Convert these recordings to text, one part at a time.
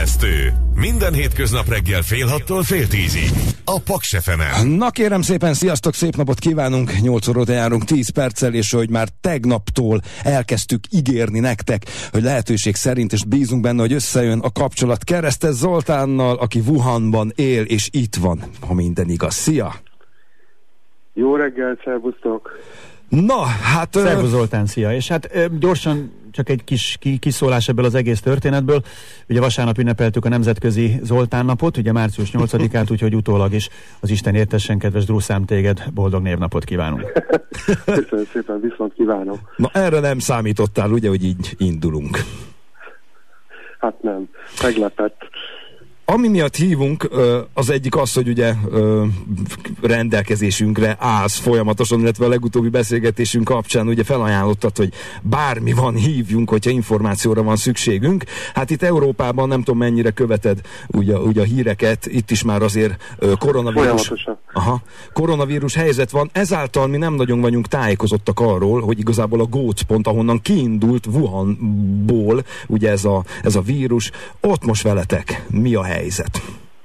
Ébresztő! Minden hétköznap reggel 6:30-tól 9:30. A Paks FM-en. Na kérem szépen, sziasztok, szép napot kívánunk! 8 óra járunk 10 perccel, és hogy már tegnaptól elkezdtük ígérni nektek, hogy lehetőség szerint, és bízunk benne, hogy összejön a kapcsolat Keresztes Zoltánnal, aki Wuhanban él, és itt van, ha minden igaz. Szia! Jó reggel, szervusztok! Na, hát... Szervusz Zoltán, szia! És hát gyorsan csak egy kis kiszólás ebből az egész történetből. Ugye vasárnap ünnepeltük a Nemzetközi Zoltán napot, ugye március 8-át, úgyhogy utólag is az Isten értessen, kedves Drusszám, téged boldog névnapot kívánunk. Köszönöm szépen, viszont kívánom. Na erre nem számítottál, ugye, hogy így indulunk? Hát nem, meglepett. Ami miatt hívunk, az egyik az, hogy ugye rendelkezésünkre állsz folyamatosan, illetve a legutóbbi beszélgetésünk kapcsán ugye felajánlottad, hogy bármi van, hívjunk, hogyha információra van szükségünk. Hát itt Európában nem tudom mennyire követed ugye a híreket, itt is már azért koronavírus helyzet van, ezáltal mi nem nagyon vagyunk tájékozottak arról, hogy igazából a gócpont, ahonnan kiindult Wuhanból ugye ez a vírus, ott most veletek mi a helyzet?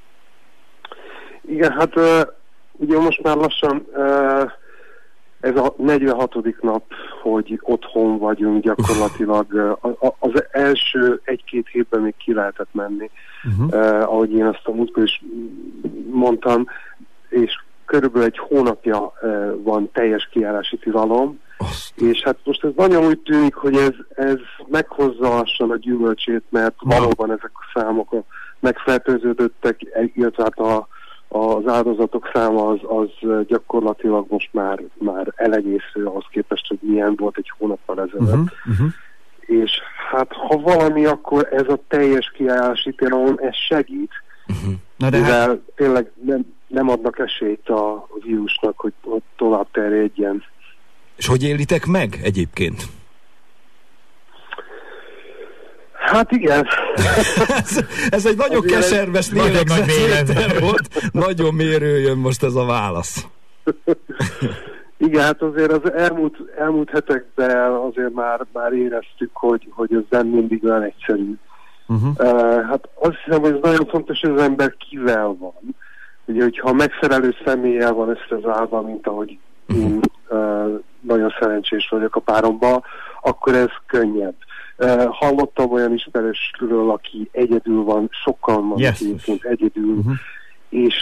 Igen, hát ugye most már lassan ez a 46. nap, hogy otthon vagyunk gyakorlatilag. Az első 1-2 hétben még ki lehetett menni, ahogy én azt a múltkor is mondtam, és körülbelül egy hónapja van teljes kijárási tilalom, és hát most ez nagyon úgy tűnik, hogy ez meghozza lassan a gyümölcsét, mert valóban ezek a számok megfertőződöttek, illetve hát az áldozatok száma az gyakorlatilag most már elenyésző ahhoz képest, hogy milyen volt egy hónappal ezelőtt. És hát ha valami, akkor ez a teljes kiállási tilalom, ez segít, mivel tényleg nem adnak esélyt a vírusnak, hogy tovább terjedjen. És hogy élitek meg egyébként? Hát igen. ez egy nagyon keserves lélegzet volt. Nagyon mérő jön most ez a válasz. Igen, hát azért az elmúlt hetekben azért már éreztük, hogy ez nem mindig olyan egyszerű. Hát azt hiszem, hogy ez nagyon fontos, hogy az ember kivel van. Ugye, hogyha megfelelő személlyel van összezárva, mint ahogy én nagyon szerencsés vagyok a páromban, akkor ez könnyebb. Hallottam olyan ismerősről, aki egyedül van, sokan van egyébként egyedül, és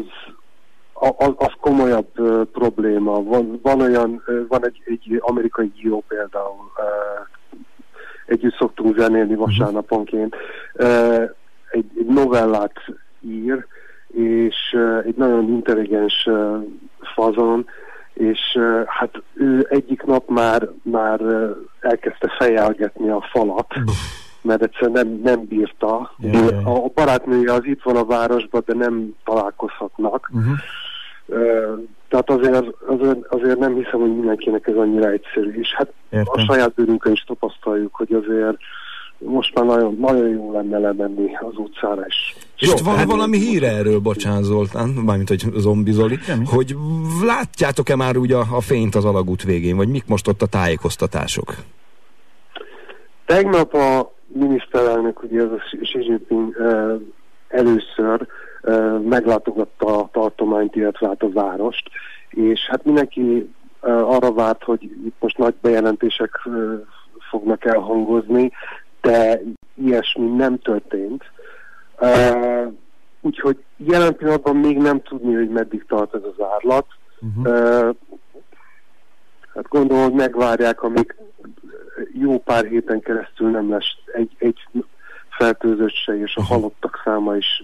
az komolyabb probléma. Van egy amerikai író például, együtt szoktunk zenélni vasárnaponként, egy novellát ír, és egy nagyon intelligens fazon, és hát ő egyik nap már elkezdte fejelgetni a falat, mert egyszerűen nem bírta. A barátnője az itt van a városban, de nem találkozhatnak. Tehát azért nem hiszem, hogy mindenkinek ez annyira egyszerű. És hát a saját bőrünkön is tapasztaljuk, hogy azért most már nagyon, nagyon jó lenne lemenni az utcára is. És van valami hír erről, bocsánat Zoltán, mármint hogy Zombi Zoli, hogy látjátok-e már ugye a fényt az alagút végén, vagy mik most ott a tájékoztatások? Tegnap a miniszterelnök, ugye ez a Xi Jinping először meglátogatta a tartományt, illetve hát a várost, és hát mindenki arra várt, hogy itt most nagy bejelentések fognak elhangozni, de ilyesmi nem történt. Úgyhogy jelen pillanatban még nem tudni, hogy meddig tart ez az árlat. Hát gondolom, hogy megvárják, amíg jó pár héten keresztül nem lesz egy fertőzött se, és a halottak száma is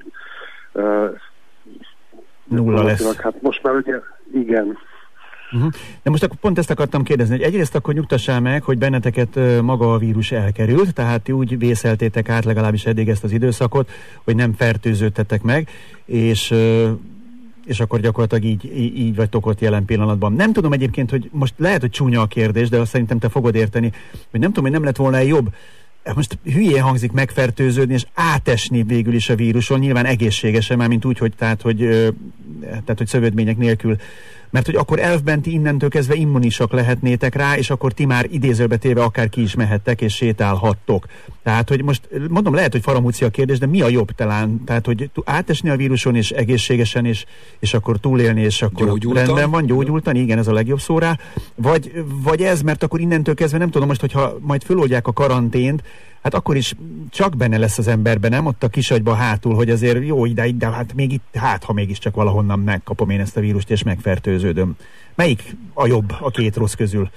nulla lesz. Hát most már ugye, igen. De most akkor pont ezt akartam kérdezni, hogy egyrészt akkor nyugtassál meg, hogy benneteket maga a vírus elkerült, tehát ti úgy vészeltétek át legalábbis eddig ezt az időszakot, hogy nem fertőződtetek meg, és akkor gyakorlatilag így vagytok ott jelen pillanatban. Nem tudom egyébként, hogy most lehet, hogy csúnya a kérdés, de azt szerintem te fogod érteni, hogy nem tudom, hogy nem lett volna jobb. Most hülyén hangzik megfertőződni, és átesni végül is a víruson, nyilván egészségesen, már mint úgy, hogy tehát, hogy szövődmények nélkül Mert hogy akkor elfben ti innentől kezdve immunisak lehetnétek rá, és akkor ti már idézőbe téve akár ki is mehettek, és sétálhattok. Tehát, hogy most mondom, lehet, hogy faramúci a kérdés, de mi a jobb talán? Tehát, hogy átesni a víruson, és egészségesen, és akkor túlélni, és akkor rendben van, gyógyultan, igen, ez a legjobb szó rá. Vagy ez, mert akkor innentől kezdve nem tudom most, hogyha majd föloldják a karantént, hát akkor is csak benne lesz az emberben, nem? Ott a kisagyba hátul, hogy azért jó ideig, de hát még itt, ha mégiscsak valahonnan megkapom én ezt a vírust, és megfertőződöm. Melyik a jobb a két rossz közül?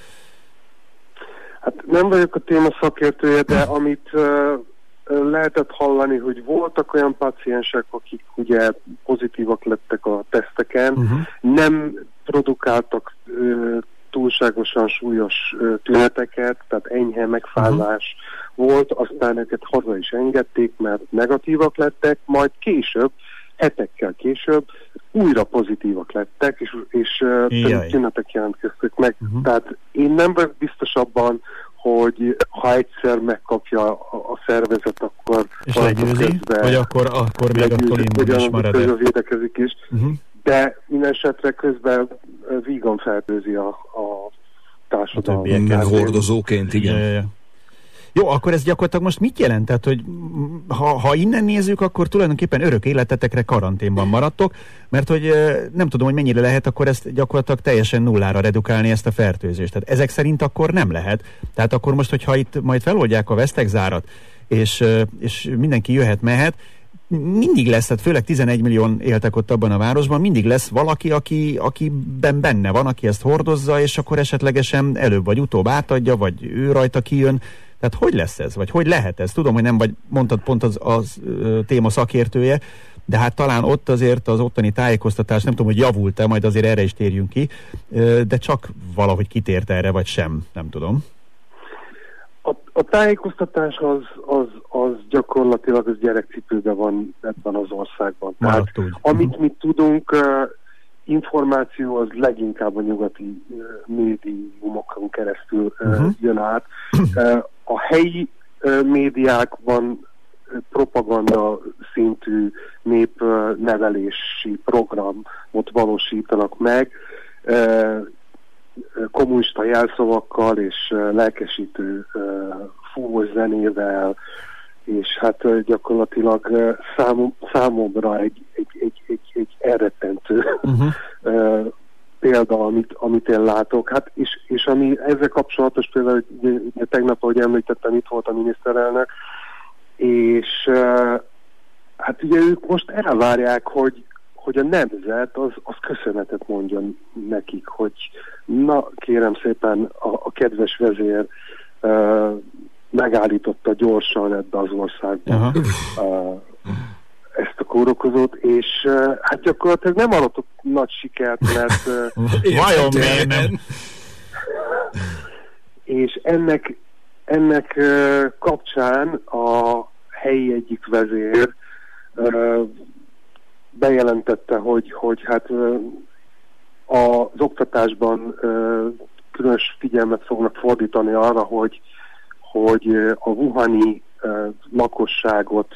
Hát nem vagyok a téma szakértője, de amit lehetett hallani, hogy voltak olyan paciensek, akik ugye pozitívak lettek a teszteken, nem produkáltak túlságosan súlyos tüneteket, tehát enyhe megfázás volt, aztán őket haza is engedték, mert negatívak lettek, majd később, hetekkel később újra pozitívak lettek, és tünetek jelentkeztek meg. Tehát én nem vagyok biztos abban, hogy ha egyszer megkapja a szervezet, akkor és legyőzi, vagy akkor még attól immunis marad. Közben védekezik is, de minden esetre közben vígan fertőzi a társadalmat. Hordozóként, igen. Jó, akkor ez gyakorlatilag most mit jelent? Tehát, hogy ha innen nézzük, akkor tulajdonképpen örök életetekre karanténban maradtok, mert hogy nem tudom, hogy mennyire lehet akkor ezt gyakorlatilag teljesen nullára redukálni, ezt a fertőzést. Tehát ezek szerint akkor nem lehet. Tehát akkor most, hogyha itt majd feloldják a vesztegzárat, és mindenki jöhet-mehet, mindig lesz, tehát főleg 11 millióan éltek ott abban a városban, mindig lesz valaki, akiben benne van, aki ezt hordozza, és akkor esetlegesen előbb vagy utóbb átadja, vagy ő rajta kijön. Tehát hogy lesz ez? Vagy hogy lehet ez? Tudom, hogy nem vagy, mondtad pont az téma szakértője, de hát talán ott azért az ottani tájékoztatás, nem tudom, hogy javult-e, majd azért erre is térjünk ki, de csak valahogy kitért erre, vagy sem, nem tudom. A tájékoztatás az gyakorlatilag az gyerekcipőben van ebben az országban. Tehát amit mi tudunk, információ az leginkább a nyugati médiumokon keresztül jön át. A helyi médiákban propaganda szintű népnevelési programot valósítanak meg, kommunista jelszavakkal és lelkesítő fúvós zenével, és hát gyakorlatilag számomra egy elrettentő példa, amit én látok. Hát és ami ezzel kapcsolatos, például ugye tegnap, ahogy említettem, itt volt a miniszterelnök, és hát ugye ők most elvárják, hogy a nemzet az köszönetet mondjon nekik, hogy na kérem szépen a kedves vezér megállította gyorsan ebbe az országba ezt a kórokozót, és hát gyakorlatilag nem hallottuk nagy sikert, mert vajon miért nem? És ennek kapcsán a helyi egyik vezér bejelentette, hogy hát az oktatásban különös figyelmet fognak fordítani arra, hogy a wuhani lakosságot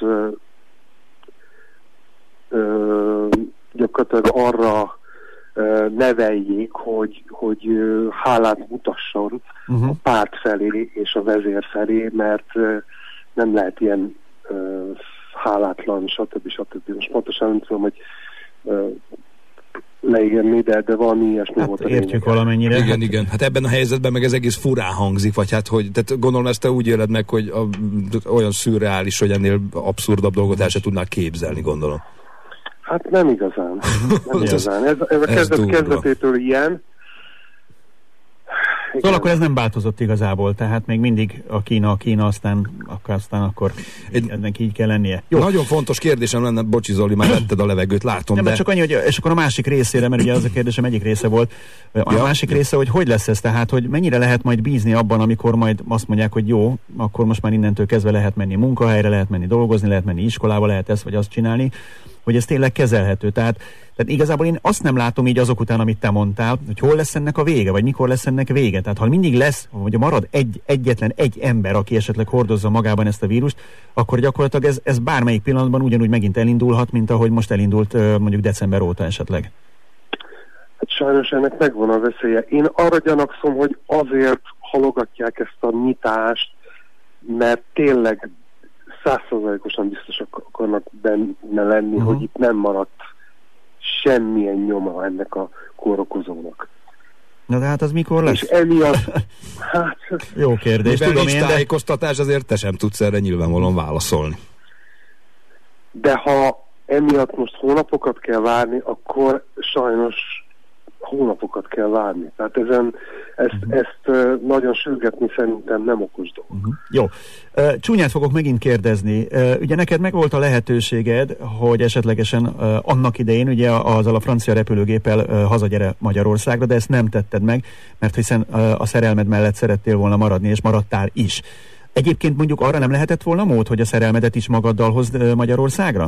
gyakorlatilag arra neveljék, hogy hálát mutasson a párt felé és a vezér felé, mert nem lehet ilyen hálátlan, stb. Most pontosan nem tudom, hogy leírni, de valami ilyesmi hát volt. Értjük valamennyire. Igen. Hát ebben a helyzetben meg ez egész furán hangzik, vagy hát, hogy tehát gondolom ezt te úgy éled meg, hogy olyan szürreális, hogy ennél abszurdabb dolgot el se tudnál képzelni, gondolom. Hát nem igazán. Ez a kezdetétől ilyen. Szóval akkor ez nem változott igazából, tehát még mindig a Kína, aztán akkor ennek így kell lennie. Jó. Nagyon fontos kérdésem lenne, bocsi Zoli, már vetted a levegőt, látom. Nem, de csak annyi, hogy és akkor a másik részére, mert ugye az a kérdésem egyik része volt, a másik része, hogy lesz ez, tehát, hogy mennyire lehet majd bízni abban, amikor majd azt mondják, hogy jó, akkor most már innentől kezdve lehet menni munkahelyre, lehet menni dolgozni, lehet menni iskolába, lehet ezt vagy azt csinálni, hogy ez tényleg kezelhető. Tehát igazából én azt nem látom így azok után, amit te mondtál, hogy hol lesz ennek a vége, vagy mikor lesz ennek vége. Tehát ha mindig lesz, vagy marad egyetlen egy ember, aki esetleg hordozza magában ezt a vírust, akkor gyakorlatilag ez bármelyik pillanatban ugyanúgy megint elindulhat, mint ahogy most elindult mondjuk december óta esetleg. Hát sajnos ennek megvan a veszélye. Én arra gyanakszom, hogy azért halogatják ezt a nyitást, mert tényleg 100%-osan biztosak akarnak benne lenni, hogy itt nem maradt semmilyen nyoma ennek a kórokozónak. Na de hát az mikor lesz? És emiatt... Hát... Jó kérdés. Mivel tudom én, tájékoztatás, azért te sem tudsz erre nyilvánvalóan válaszolni. De ha emiatt most hónapokat kell várni, akkor sajnos hónapokat kell várni. Tehát ezt nagyon sürgetni szerintem nem okos dolog. Jó. Csúnyát fogok megint kérdezni. Ugye neked megvolt a lehetőséged, hogy esetlegesen annak idején ugye azzal a francia repülőgéppel hazagyere Magyarországra, de ezt nem tetted meg, mert hiszen a szerelmed mellett szerettél volna maradni, és maradtál is. Egyébként mondjuk arra nem lehetett volna mód, hogy a szerelmedet is magaddal hozd Magyarországra?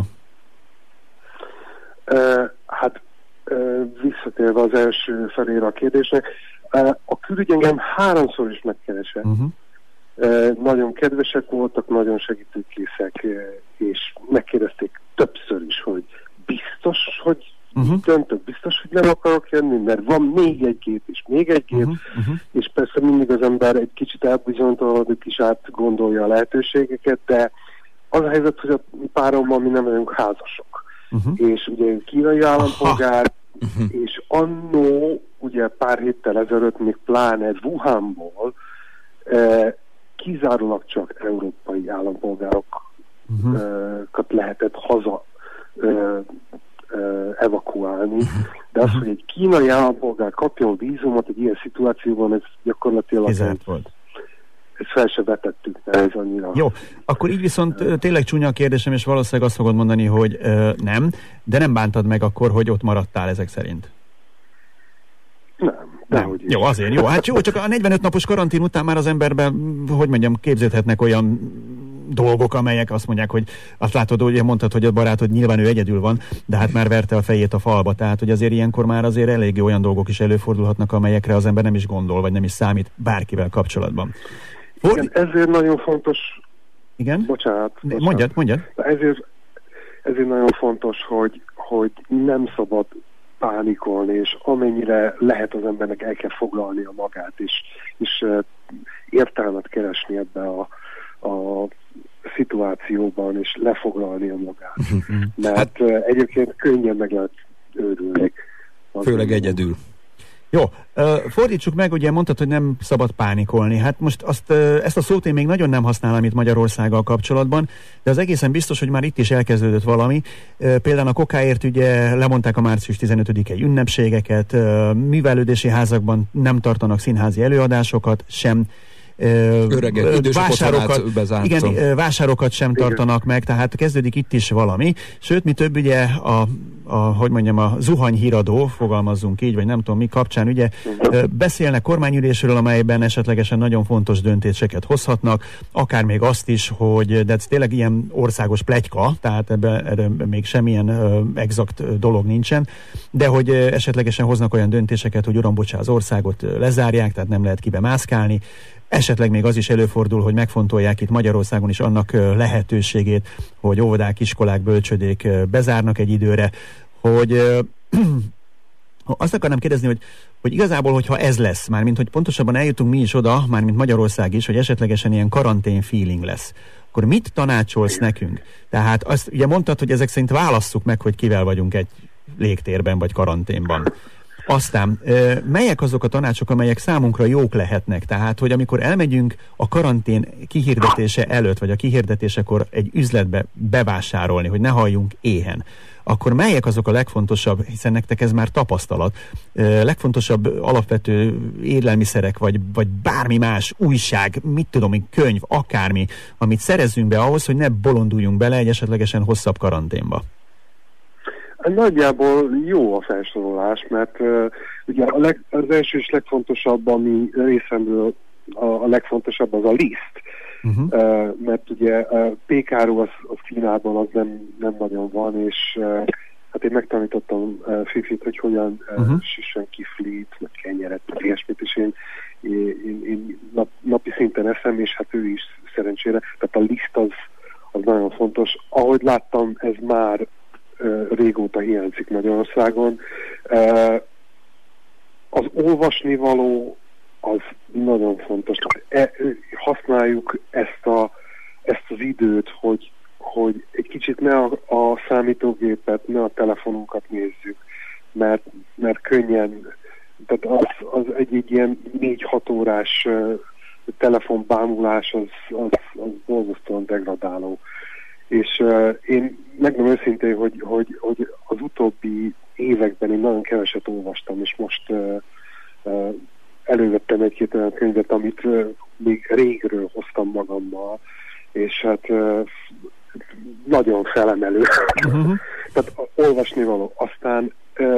Hát visszatérve az első felére a kérdésnek, a külügy engem 3-szor is megkeresett. Nagyon kedvesek voltak, nagyon segítőkészek, és megkérdezték többször is, hogy biztos, hogy döntök, biztos, hogy nem akarok jönni, mert van még egy gép, és még egy gép, és persze mindig az ember egy kicsit elbizonytalanodik is átgondolja a lehetőségeket, de az a helyzet, hogy a párommal mi nem vagyunk házasok. És ugye kínai állampolgár, és annó, ugye pár héttel ezelőtt még pláne Wuhanból kizárólag csak európai állampolgárokat lehetett haza evakuálni, de az, hogy egy kínai állampolgár kapjon vízumot egy ilyen szituációban, ez gyakorlatilag ezt fel se vetettük, mert ez annyira... Jó, akkor így viszont tényleg csúnya a kérdésem, és valószínűleg azt fogod mondani, hogy nem, de nem bántad meg akkor, hogy ott maradtál ezek szerint? Nem. Jó, azért jó. Hát jó, csak a 45 napos karantén után már az emberben, hogy mondjam, képzelhetnek olyan dolgok, amelyek azt mondják, hogy azt látod, hogy mondtad, hogy a barátod nyilván ő egyedül van, de hát már verte a fejét a falba, tehát hogy azért ilyenkor már azért eléggé olyan dolgok is előfordulhatnak, amelyekre az ember nem is gondol, vagy nem is számít bárkivel kapcsolatban. Igen, ezért nagyon fontos... Igen? Bocsánat. Mondjad. Ezért nagyon fontos, hogy nem szabad pánikolni, és amennyire lehet az embernek el kell foglalnia magát, és értelmet keresni ebbe a szituációban, és lefoglalnia magát. Mert egyébként könnyen meg lehet őrülni. Főleg egyedül. Jó, fordítsuk meg, ugye mondtad, hogy nem szabad pánikolni. Hát most ezt a szót én még nagyon nem használom itt Magyarországgal kapcsolatban, de az egészen biztos, hogy már itt is elkezdődött valami. Például a kokáért ugye lemondták a március 15-i ünnepségeket, művelődési házakban nem tartanak színházi előadásokat, sem vásárokat sem tartanak meg, tehát kezdődik itt is valami. Sőt, mi több ugye hogy mondjam, a zuhanyhíradó, fogalmazzunk így, vagy nem tudom mi kapcsán, ugye beszélnek kormányülésről, amelyben esetlegesen nagyon fontos döntéseket hozhatnak, akár még azt is, hogy de ez tényleg ilyen országos pletyka, tehát ebben még semmilyen exakt dolog nincsen, de hogy esetlegesen hoznak olyan döntéseket, hogy uram, bocsá, az országot lezárják, tehát nem lehet kibemászkálni. Esetleg még az is előfordul, hogy megfontolják itt Magyarországon is annak lehetőségét, hogy óvodák, iskolák, bölcsödék bezárnak egy időre, hogy azt akarnám kérdezni, hogy igazából, hogyha ez lesz, mármint, hogy pontosabban eljutunk mi is oda, mármint Magyarország is, hogy esetlegesen ilyen karantén feeling lesz, akkor mit tanácsolsz nekünk? Tehát azt ugye mondtad, hogy ezek szerint válasszuk meg, hogy kivel vagyunk egy légtérben vagy karanténban. Aztán melyek azok a tanácsok, amelyek számunkra jók lehetnek? Tehát, hogy amikor elmegyünk a karantén kihirdetése előtt, vagy a kihirdetésekor egy üzletbe bevásárolni, hogy ne halljunk éhen, akkor melyek azok a legfontosabb, hiszen nektek ez már tapasztalat, legfontosabb alapvető élelmiszerek, vagy bármi más, újság, mit tudom én, könyv, akármi, amit szerezzünk be ahhoz, hogy ne bolonduljunk bele egy esetlegesen hosszabb karanténba? Nagyjából jó a felsorolás, mert ugye az első és legfontosabb, ami részemről a legfontosabb, az a liszt. Mert ugye pékáru az Kínában az nem nagyon van, és hát én megtanítottam Fifit, hogy hogyan süssön kiflit, meg kenyeret, meg ilyesmit, és én napi szinten eszem, és hát ő is szerencsére. Tehát a liszt az nagyon fontos. Ahogy láttam, ez már régóta hiányzik Magyarországon. Az olvasnivaló az nagyon fontos. Használjuk ezt az időt, hogy egy kicsit ne a számítógépet, ne a telefonunkat nézzük, mert könnyen, tehát az egy ilyen 4-6 órás telefonbámulás az borzasztóan degradáló. És én megmondom őszintén, hogy az utóbbi években én nagyon keveset olvastam, és most elővettem egy-két olyan könyvet, amit még régről hoztam magammal, és hát nagyon felemelő. Tehát olvasni való. Aztán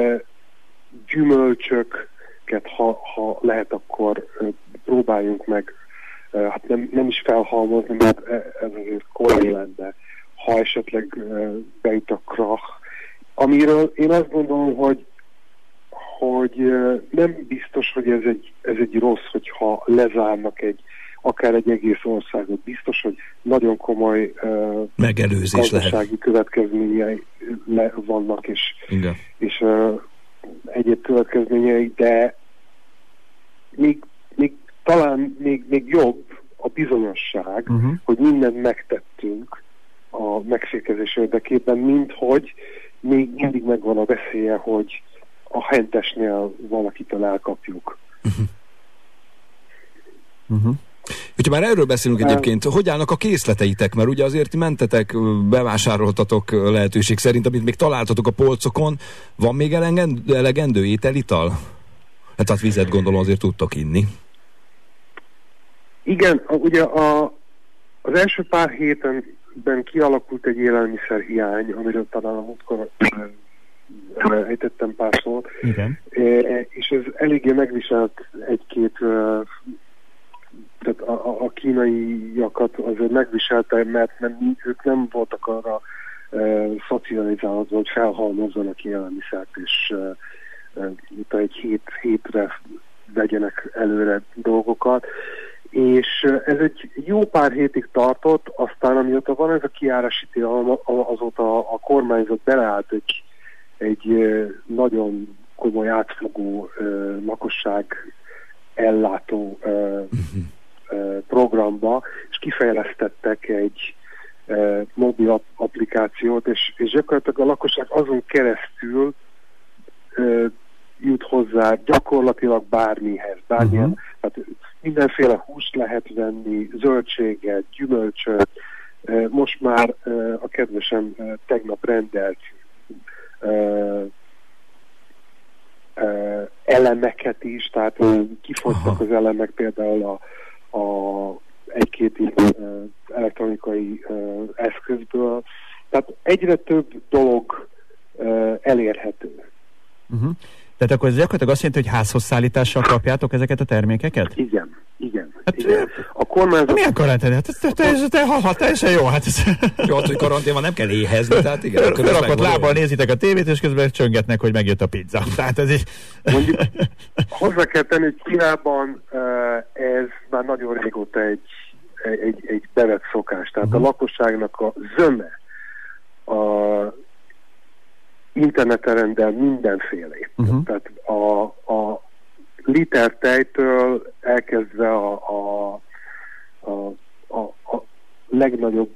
gyümölcsöket, ha lehet, akkor próbáljunk meg, hát nem is felhalmozni, mert ez azért korai lenne, ha esetleg beüt a krach. Amiről én azt gondolom, hogy nem biztos, hogy ez egy rossz, hogyha lezárnak akár egy egész országot. Biztos, hogy nagyon komoly megelőzés gazdasági következményei vannak, és egyéb következményei, de talán még jobb a bizonyosság, hogy mindent megtettünk a megfékezés érdekében, mint hogy még mindig megvan a veszélye, hogy a hentesnél valakitől elkapjuk. Hogyha már erről beszélünk egyébként, hogy állnak a készleteitek? Mert ugye azért mentetek, bevásároltatok lehetőség szerint, amit még találtatok a polcokon. Van még elegendő ételital? Hát vizet gondolom azért tudtok inni. Igen, ugye az első pár hétenben kialakult egy élelmiszerhiány, amiről talán a múltkor ejtettem pár szót. Igen. És ez eléggé megviselt egy-két, tehát a kínaiakat azért megviselte, mert ők nem voltak arra szocializálódva, hogy felhalmozzanak élelmiszert, és egy hétre vegyenek előre dolgokat. És ez egy jó pár hétig tartott, aztán amióta van ez a kijárási tilalom, azóta a kormányzat beleállt egy nagyon komoly átfogó lakosság ellátó programba, és kifejlesztettek egy mobil applikációt, és gyakorlatilag a lakosság azon keresztül jut hozzá gyakorlatilag bármihez, bármilyen, hát mindenféle húst lehet venni, zöldséget, gyümölcsöt, most már a kedvesem tegnap rendelt elemeket is, tehát kifogytak az elemek például a egy-két elektronikai eszközből. Tehát egyre több dolog elérhető. Tehát akkor ez gyakorlatilag azt jelenti, hogy házhoz szállítással kapjátok ezeket a termékeket? Igen. Hát, igen. A kormányzat... Milyen karantén? Hát teljesen jó. Hát ez... Jó, hogy karantén van, nem kell éhezni, tehát igen. Akkor lábbal nézitek a tévét, és közben csöngetnek, hogy megjött a pizza. Tehát ez is... Mondjuk, hozzá kell tenni, hogy Kínában ez már nagyon régóta egy bevett szokás. Tehát a lakosságnak a zöme interneten rendel mindenfélét. Tehát a liter tejtől elkezdve a legnagyobb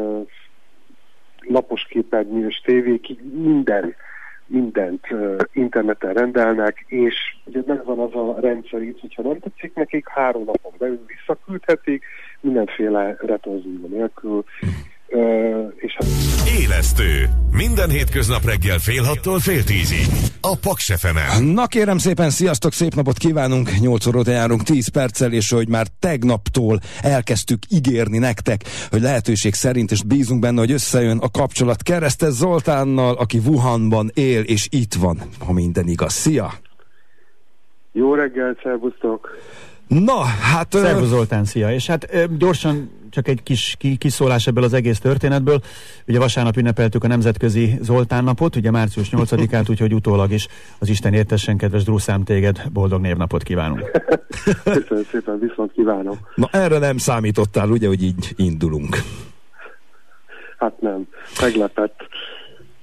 lapos képernyős tévékig mindent interneten rendelnek, és ugye megvan az a rendszer itt, hogyha nem tetszik nekik, 3 napon belül visszaküldhetik, mindenféle retorzió nélkül. És Élesztő. Minden hétköznap reggel 6:30-tól 9:30. A Paks FM-en. Na kérem szépen, sziasztok, szép napot kívánunk, 8 óra járunk 10 perccel, és hogy már tegnaptól elkezdtük ígérni nektek, hogy lehetőség szerint, és bízunk benne, hogy összejön a kapcsolat Keresztes Zoltánnal, aki Wuhanban él, és itt van, ha minden igaz. Szia! Jó reggelt, szervusztok! Na, hát... Szervusz Zoltán, szia! És hát gyorsan csak egy kis kiszólás ebből az egész történetből. Ugye vasárnap ünnepeltük a Nemzetközi Zoltán napot, ugye március 8-át, úgyhogy utólag is az Isten értessen, kedves drúszám, téged boldog névnapot kívánunk. Köszönöm szépen, viszont kívánom. Na erre nem számítottál, ugye, hogy így indulunk? Hát nem, meglepett.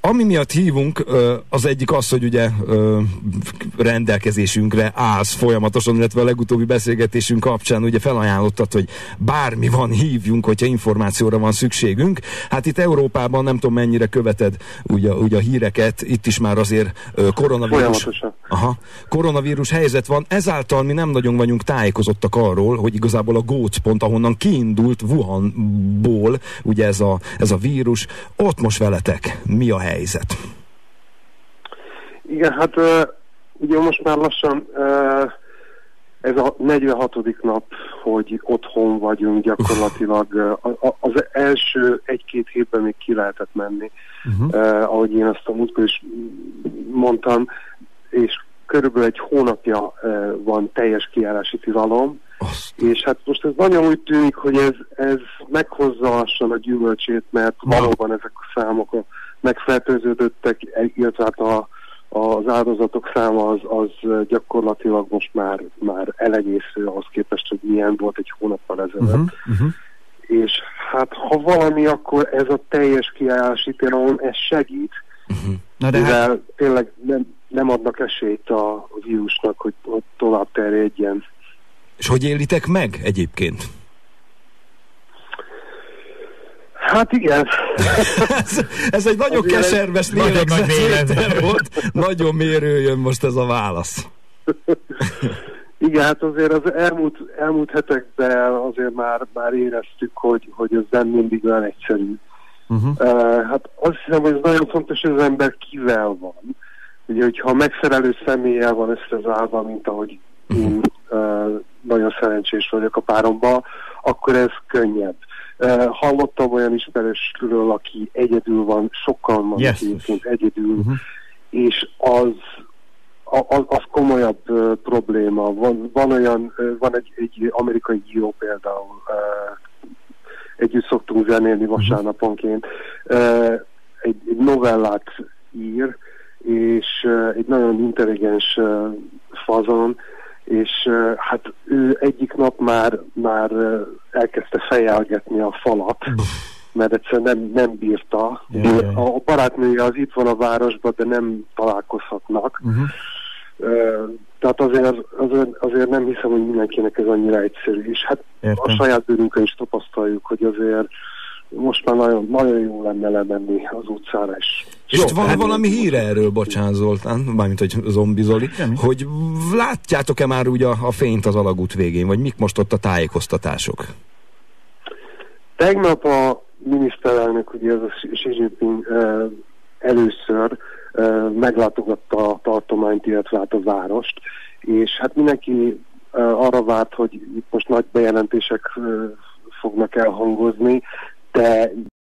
ami miatt hívunk, az egyik az, hogy ugye rendelkezésünkre állsz folyamatosan, illetve a legutóbbi beszélgetésünk kapcsán ugye felajánlottad, hogy bármi van, hívjunk, hogyha információra van szükségünk. Hát itt Európában nem tudom mennyire követed ugye a híreket, itt is már azért koronavírus helyzet van, ezáltal mi nem nagyon vagyunk tájékozottak arról, hogy igazából a gócpont, ahonnan kiindult Wuhanból ugye ez a vírus, ott most veletek mi a helyzet? Igen, hát ugye most már lassan ez a 46. nap, hogy otthon vagyunk gyakorlatilag. Az első 1-2 hétben még ki lehetett menni, ahogy én azt a múltkor is mondtam, és körülbelül egy hónapja van teljes kijárási tilalom, és hát most ez nagyon úgy tűnik, hogy ez meghozza lassan a gyümölcsét, mert valóban ezek a számok megfertőződöttek, illetve hát az áldozatok száma az gyakorlatilag most már elenyésző ahhoz képest, hogy milyen volt egy hónappal ezelőtt. És hát ha valami, akkor ez a teljes kijárási tilalom, ez segít, mivel tényleg nem adnak esélyt a vírusnak, hogy tovább terjedjen. És hogy élitek meg egyébként? Hát igen. ez egy nagyon keserves lélegzetvétel volt. Nagyon mérő jön most ez a válasz. Igen, hát azért az elmúlt hetekben azért már éreztük, hogy ez nem mindig olyan egyszerű. Hát azt hiszem, hogy ez nagyon fontos, hogy az ember kivel van. Ugye, hogyha megfelelő személlyel van összezárva, mint ahogy én nagyon szerencsés vagyok a páromban, akkor ez könnyebb. Hallottam olyan ismerősről, aki egyedül van, sokan van egyébként egyedül, és az komolyabb probléma. Van egy amerikai író például, együtt szoktunk zenélni vasárnaponként, egy novellát ír, és egy nagyon intelligens fazon, és hát ő egyik nap már elkezdte fejelgetni a falat, mert egyszerűen nem bírta. A barátnője az itt van a városban, de nem találkozhatnak. Tehát azért nem hiszem, hogy mindenkinek ez annyira egyszerű. És hát a saját bőrünkön is tapasztaljuk, hogy azért most már nagyon, nagyon jó lenne lemenni az utcára is. És van valami híre erről, bocsánat Zoltán, mármint hogy Zombi Zoli, hogy látjátok-e már úgy a fényt az alagút végén, vagy mik most ott a tájékoztatások? Tegnap a miniszterelnök, ugye ez a Xi Jinping először meglátogatta a tartományt, illetve hát a várost, és hát mindenki arra várt, hogy itt most nagy bejelentések fognak elhangozni, de